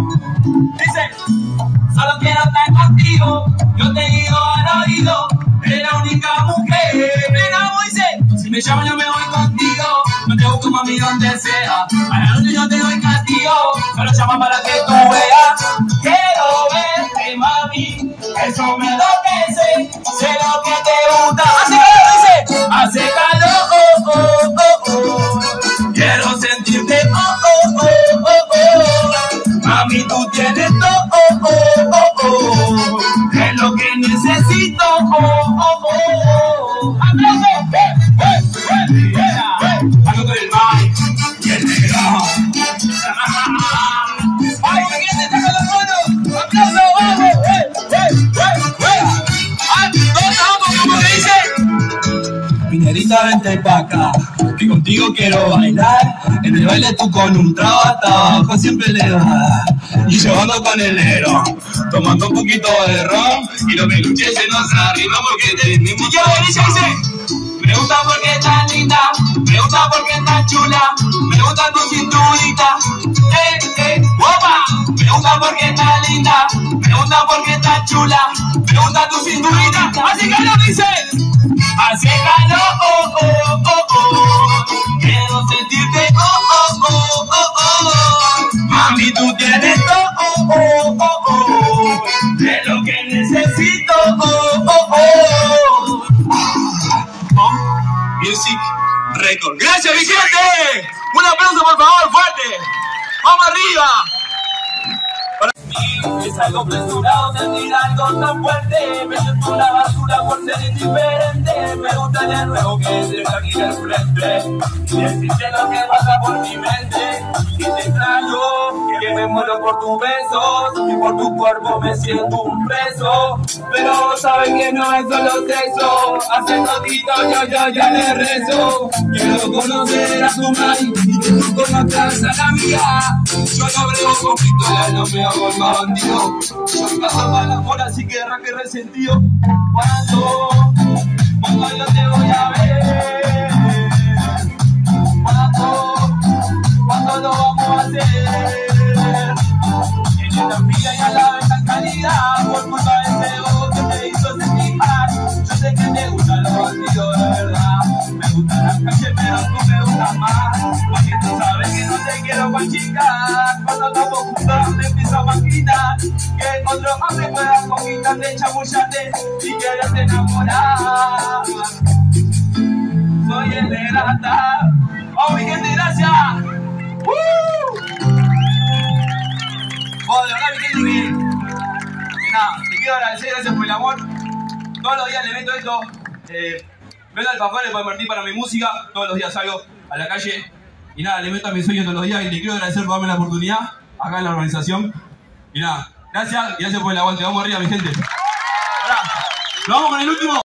Dice, solo quiero estar contigo, yo te digo al oído, eres la única mujer. Mira, dice, si me llaman yo me voy contigo, no te busco mami donde sea, a la noche yo te doy castigo, solo llama para que tú veas. Quiero verte mami, eso me enloquece, sé lo que te gusta. Hace calor, dice, hace calor, oh, oh, oh, oh. Quiero sentirte, oh, oh, oh, oh, oh. Mami, tú tienes todo, oh, oh, oh, oh. Es lo que necesito, oh, oh, oh. ¡Aplausos! Algo con el mic y el negro. ¡Ay, que viene, saca los monos! ¡Aplausos, vamos! ¿Dónde vamos? ¿Cómo que dice? Minerita, vente pa' acá, que contigo quiero bailar. En el baile tú con un trago hasta abajo siempre le das. Y yo ando con el negro, tomando un poquito de ron. Y los peluches se nos arriba porque tenemos todo. Dice, me gusta porque estás linda, me gusta porque estás chula, me gusta tu cinturita, guapa. Me gusta porque estás linda, me gusta porque estás chula, me gusta tu cinturita. Así que lo dice, hace calor, oh, oh, oh, oh. Quiero sentirte, oh, oh, oh, oh, oh. Mami, tú tienes todo, oh, oh, oh. Es lo que necesito, oh, oh, oh. Music Record. ¡Gracias, Vicente! ¡Un aplauso, por favor, fuerte! ¡Vamos arriba! Es algo apresurado sentir algo tan fuerte. Me siento una basura por ser indiferente. Me gusta de nuevo que estés aquí al frente y decirte lo que pasa por mi mente. Que te extraño, que me muero por tus besos y por tu cuerpo me siento un preso. Pero sabes que no es solo sexo. Hace ratito yo ya le rezo. Quiero conocer a tu madre y que tú conozcas a la mía. Yo no brego con pistola, no me hago el bandido. Yo paso para el amor, así que arranque resentido. Cuando yo te voy a ver, cuando lo vamos a hacer. En esta vida ya la ves tan calidad, por culpa de ese ojo que te hizo sentir mal. Yo sé que te gustan los bandidos de verdad, me gustan las calles pero tú me gustas más. Porque tú sabes que no te quiero machicar, cuando estamos juntos te empiezo a maquinar. Que otro hombre pueda conquistarte, chamullarte y quererte enamorar. Soy el de grata. ¡Oh, mi gente, gracias! Oh, de verdad, mi gente, que nada, te quiero agradecer, gracias por el amor. Todos los días le meto esto. Vendo alfajores para invertir para mi música. Todos los días salgo a la calle. Y nada, le meto a mi sueño todos los días. Y le quiero agradecer por darme la oportunidad acá en la organización. Y nada, gracias y gracias por el aguante. Vamos arriba, mi gente. Ahora, nos vamos con el último.